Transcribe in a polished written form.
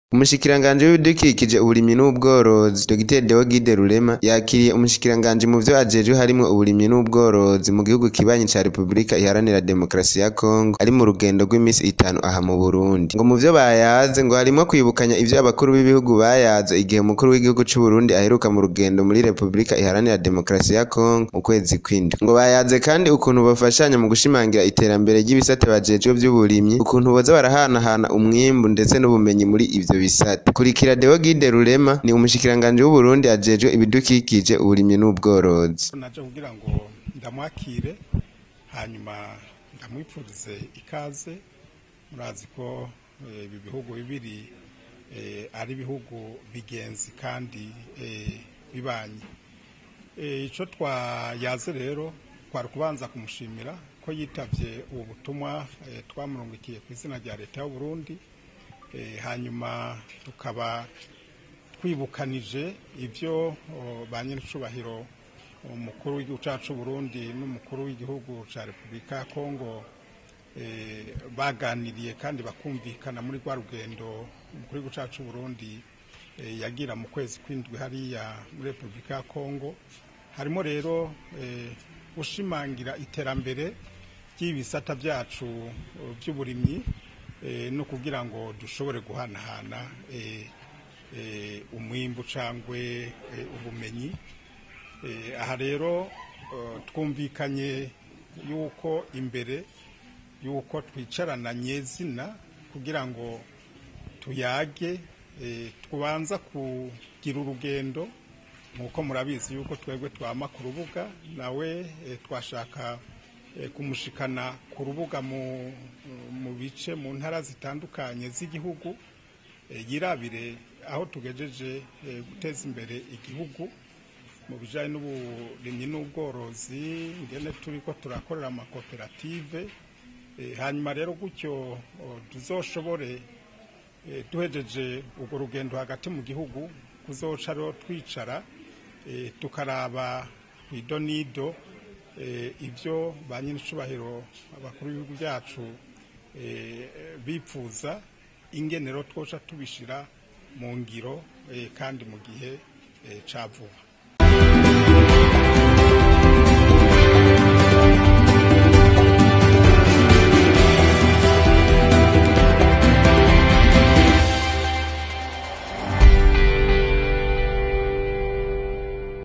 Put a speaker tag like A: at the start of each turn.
A: Umushikiranganje w'ibidukikije uburimyi n'ubworozi Dr Deogide Rurema yakiriye umushikiranganje mu vyo ajejwe harimwo uburimyi n'ubworozi mu gihugu kibanyi ca Republika Iharanira Demokarasi ya Kongo ari mu rugendo rw'imisi 5 aha mu Burundi. Ngo mu vyo bayaze ngo harimwo kwibukanya ivyo abakuru b'ibihugu bayaze igihe umukuru w'igihugu c'u Burundi aheruka mu rugendo muri Republika Iharanira Demokarasi ya Kongo mu kwezi kw'indwi. Ngo bayaze kandi ukuntu bafashanya mu gushimangira iterambere ry'ibisata bajejwe vy'uburimyi, ukuntu boza barahanahana umwimbu ndetse n'ubumenyi muri ivyo bisata. Kurikira Deogide Rurema ni umushikiranganje w'u Burundi ajejwe ibidukikije uburimyi n'ubworozi.
B: Naje kugira ngo ndamwakire hanyuma ndamwipfurize ikaze. Murazi ko ibi bihugu bibiri ari bihugu bigenzi kandi bibanye. Ico twayaze rero kwari kubanza kumushimira ko yitavye ubu butumwa twamurungikiye ku izina rya leta y'u Burundi. Hanyuma tukaba twibukanije ivyo banyincubahiro umukuru w'igihugu cacu Burundi n'umukuru w'igihugu ca Republika ya Kongo baganiriye kandi bakumvikana muri rwa rugendo umukuru w'igihugu cacu Burundi yagira mu kwezi kw'indwi hariya muri Republika ya Kongo. Harimo rero gushimangira iterambere ry'ibisata vyacu vy'uburimyi no kugira ngo dushobore guhanahana umwimbu cangwe ubumenyi. Aha rero twumvikanye yuko imbere yuko twicarana nyezina kugira ngo tuyage tubanza kugira urugendo nkuko murabizi yuko twebwe twama ku rubuga nawe twashaka kumushikana ku rubuga mu bice mu ntara zitandukanye z'igihugu yirabire aho tugejeje guteza imbere igihugu mu bijanye n'uburimyi n'ubworozi ngene turiko turakorera amakoperative. Hanyuma rero gutyo tuzoshobore duhejeje urwo rugendo hagati mu gihugu kuzoca rero twicara tukaraba idonido ivyo banyincubahiro abakuru b'ibihugu byacu bipfuza ingenero twoca tubishira mu ngiro kandi mu gihe ca vuba.